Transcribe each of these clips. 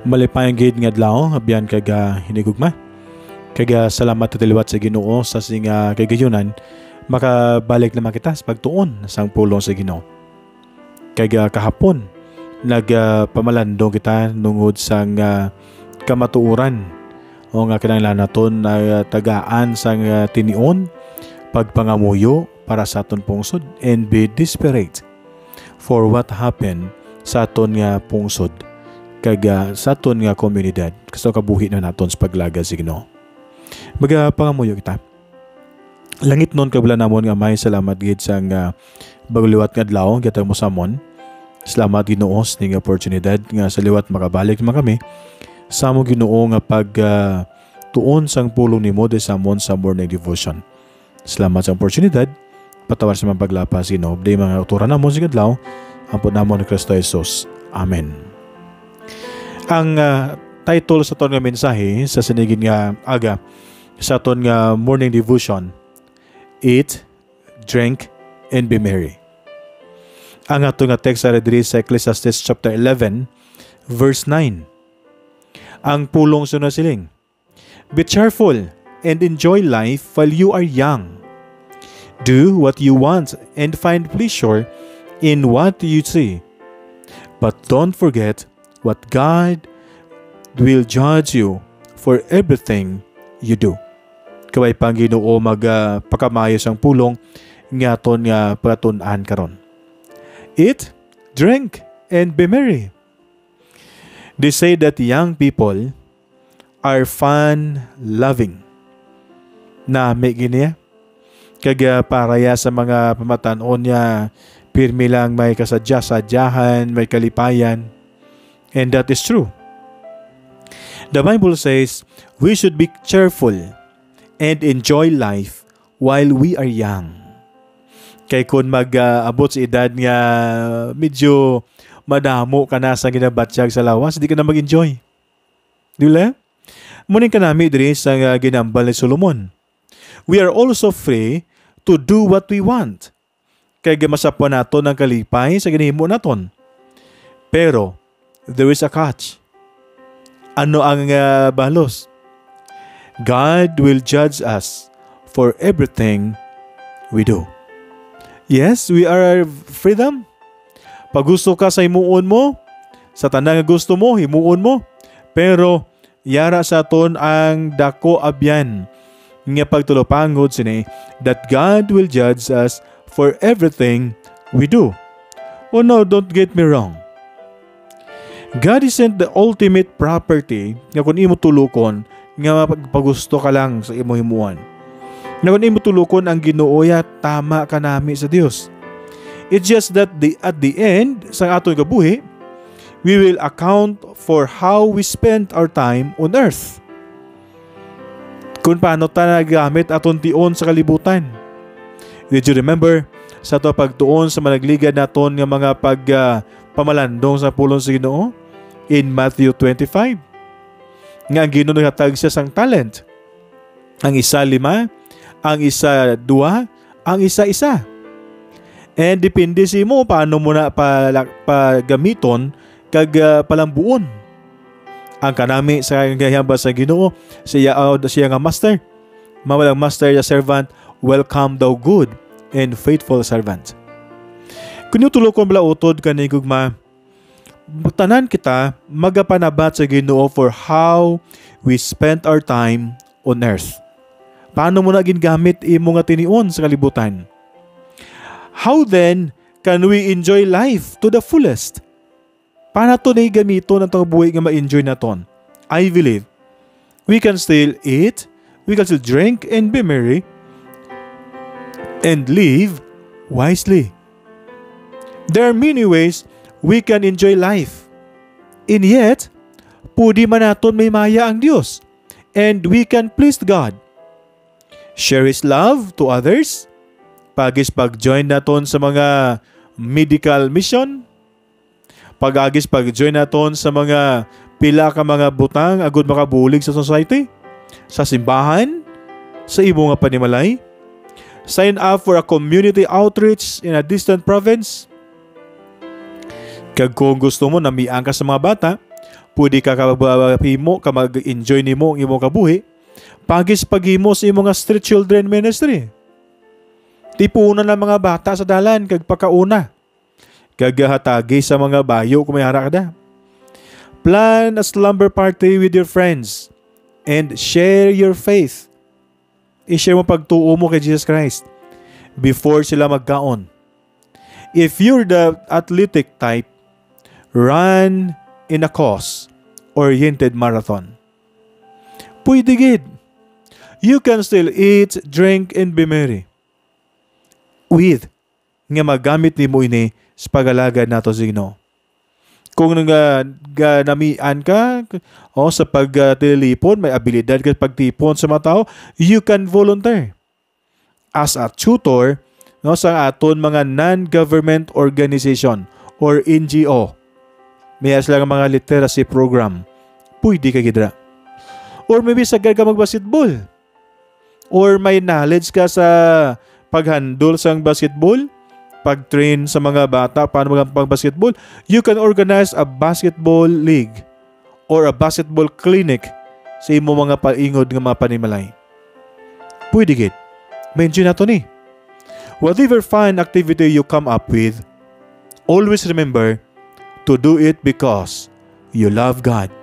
Malipayang gid nga adlaw abyan kaga hinigugma. Kaga salamat tiliwat sa Ginoo sa singa kagayunan makabalik naman kita sa pagtuon sang pulong sa Ginoo. Kaga kahapon nagpamalandong kita nungod sang kamatuoran o nga kinahanglan naton na tagaan sang tinion pagpangamuyo para sa aton pungsod and be desperate for what happened sa aton nga pungsod kaga sa aton nga komunidad kaso kabuhi na naton sa paglaga sa Ginoo. Magapangamuyo kita. Langit nun kabula namon nga may salamat gid sang baguliwat nga adlaw gatang mo samon. Salamat Ginoo sa ning oportunidad nga sa liwat makabalik man kami sa mo Ginoo nga pag tuon sang pulong nimo de samon sa morning devotion. Salamat sa oportunidad. Patawar sa mga paglapas Ginoo. Day mga uturan namon sa adlaw. Ampun namon ni Kristo Jesus. Amen. Ang title sa aton nga mensahe sa sinigid nga aga sa aton nga morning devotion, Eat, Drink, and Be Merry. Ang aton nga text sa diri sa Ecclesiastes chapter 11 verse 9. Ang pulong sunod siling, be cheerful and enjoy life while you are young. Do what you want and find pleasure in what you see. But don't forget what God will judge you for everything you do. Kaway pang Ginoo magpakamayo sang pulong nga aton nga patun-an karon. Eat, drink, and be merry. They say that young people are fun-loving. Na may giniya. Kaga paraya sa mga pamatanon niya, pirmi lang may kasadya-sadyahan, may kalipayan. And that is true. The Bible says we should be cheerful and enjoy life while we are young. Kay kung mag-abot sa edad nga medyo madamo ka na sa ginabatsyag sa lawas, di ka na mag-enjoy. Di ba? Muning ka nami diri sa ginambal ni Solomon. We are also free to do what we want. Kay gamasapwa nato ng kalipay sa ginahimo naton. Pero there is a catch. Ano ang balos? God will judge us for everything we do. Yes, we are freedom. Pag gusto ka sa himuon mo, sa tanang gusto mo, himuon mo. Pero yara sa aton ang dako abyan nga pagtulopangod sini that God will judge us for everything we do. Oh no, don't get me wrong. God isn't the ultimate property nga kung imo tulukon nga pagpagusto ka lang sa imo himuan. Nga kung imo tulukon ang Ginoo ya tama ka nami sa Dios. It's just that at the end sa aton kabuhi, we will account for how we spent our time on earth. Kung paano ta nagamit aton tion sa kalibutan. Did you remember sa to pagtuon sa managligad naton nga mga pamalandong sa pulong sa Ginoo? In Matthew 25, nga ang Ginoo naghatag siya sang talent. Ang isa 5, ang isa 2, ang isa 1. And depende si mo paano mo na pagamiton kag palambuon. Ang kanami sa gayamba sa Ginoo, siya nga master. Mawalang master ya servant, welcome thou good and faithful servant. Kung tulokon bala utod kanay gugma, tanan kita magapanabat sa Ginoo for how we spent our time on earth. Paano mo na gingamit imo nga tinion sa kalibutan? How then can we enjoy life to the fullest? Paano to na gamito ng tabuhay nga ma-enjoy naton? I believe we can still eat, we can still drink and be merry and live wisely. There are many ways we can enjoy life. And yet, pwede man naton may maya ang Diyos. And we can please God. Share His love to others. Pag-join naton sa mga medical mission. Pag-join naton sa mga pila ka mga butang agud makabulig sa society. Sa simbahan. Sa imo nga panimalay. Sign up for a community outreach in a distant province. Kag kung gusto mo namiang ka sa mga bata, Pwede ka kabahimo ka mag-enjoy nimo ang imong kabuhi pagis paghimo sa imong street children ministry. Tipunan ng mga bata sa dalan kag pakauna. Kagahatagi sa mga bayo kung may hara ka. Plan a slumber party with your friends and share your faith. I-share mo pagtuo mo kay Jesus Christ before sila magkaon. If you're the athletic type, run in a cause-oriented marathon. Pwede gid. You can still eat, drink, and be merry. With nga magamit nimo ini sa pagalagad nato sa Ginoo. Kung namian ka sa pagtilipon, may abilidad ka pagtipon sa mga tao, you can volunteer as a tutor sa aton mga non-government organization or NGO. May lang mga literacy program. Pwede ka gidra. Or maybe sagad ka mag-basketball. Or may knowledge ka sa paghandle sa basketball, pag-train sa mga bata paano mag-basketball, you can organize a basketball league or a basketball clinic sa imo mga paingod nga mga panimalay. Pwede gid. Mention nato ni. Whatever fun activity you come up with, always remember to do it because you love God.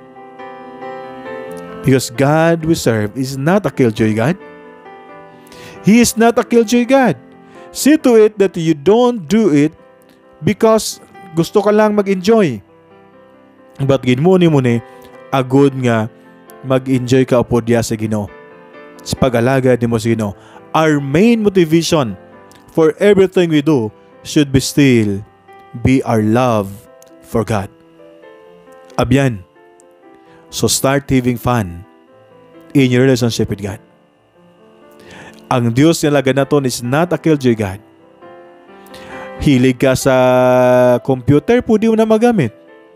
Because God we serve is not a killjoy God. He is not a killjoy God. See to it that you don't do it because gusto ka lang mag-enjoy. But ginmuni mo ni, agud nga mag-enjoy ka upod diya sa Ginoo. Sa pag-alaga ni mo sa Ginoo. Our main motivation for everything we do should be still be our love for God. Abyan. So start having fun in your relationship with God. Ang Diyos na laga naton is not a killjoy God. Hilig ka sa computer, pwede mo na magamit.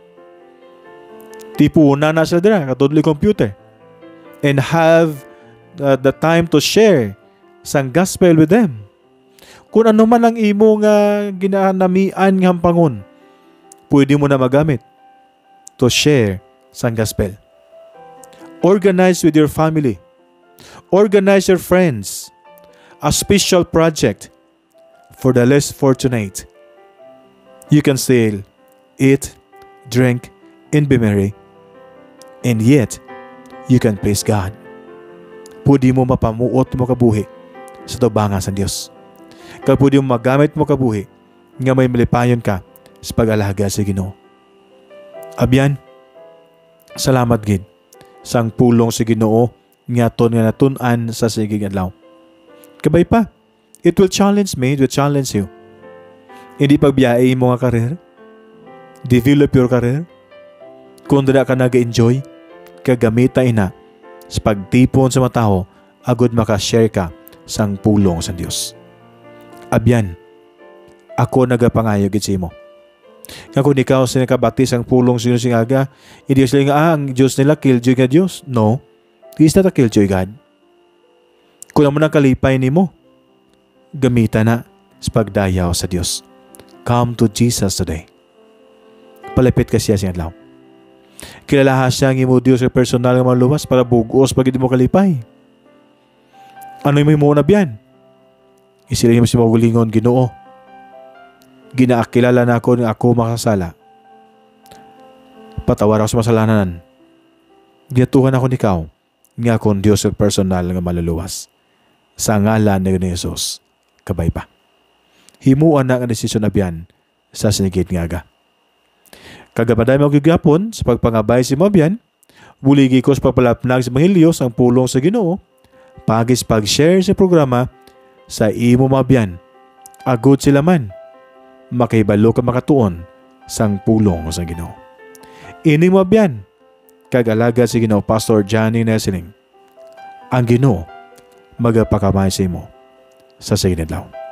Tipuna na sila dira, katudli computer. And have the time to share sang gospel with them. Kung ano man ang imo nga ginanamian ng hampangon, pwede mo na magamit to share sang gospel. Organize with your family. Organize your friends. A special project for the less fortunate. You can still eat, drink, and be merry. And yet, you can praise God. Pwede mo mapamuot mo kabuhi sa tubangan sa Diyos. Kaya pwede mo magamit mo kabuhi nga may malipayon ka sa pag-alaga sa Ginoo. Abyan, salamat gid sang pulong sa Ginoo nga ton nga natun-an sa sigig adlaw. Kabay pa, it will challenge me, it will challenge you. Hindi pagbiyae mo nga karir, develop your career, kung dira ka nag-enjoy, kagamita ina sa pagtipon sa mga tao, agud makashare ka sang pulong sa Dios. Abyan, ako nagapangayo gid sa imo. Nga kung ikaw sinakabati sang pulong sa Dios aga, hindi sila nga ang Dios nila killjoy nga Dios. No, He is not a killjoy God. Kung naman ang kalipay ni mo, gamita na sa pagdayaw sa Diyos. Come to Jesus today. Palapit ka siya sa adlaw. Kilalaha siya ang imo Diyos sa personal nga maluwas para bugos pag hindi mo kalipay. Ano yung mo na biyan? Isiling mo si magulingon, Ginoo. Ginaakilala na ako ng ako makasala. Patawar ako sa masalanan. Ginatuhan ako ni ikaw nga akong Diyos sa personal nga maluluwas. Sa ngalan ni Jesus, kabay pa. Himuan na ang desisyon na biyan sa sinigid nga aga. Kagabaday mo gigapon sa pagpangabay si Mabian, buligi ko sa papalapnag sa Mahilios ang pulong sa Ginoo, pagis pag-share sa programa sa imo Mabian. Agud sila man, makaibalo ka makatuon sang pulong sa Ginoo. Ini Mabian, kagalaga si Ginoo Pastor Johnny Nesiling. Ang Ginoo magapakamay sa imo sa sige adlaw.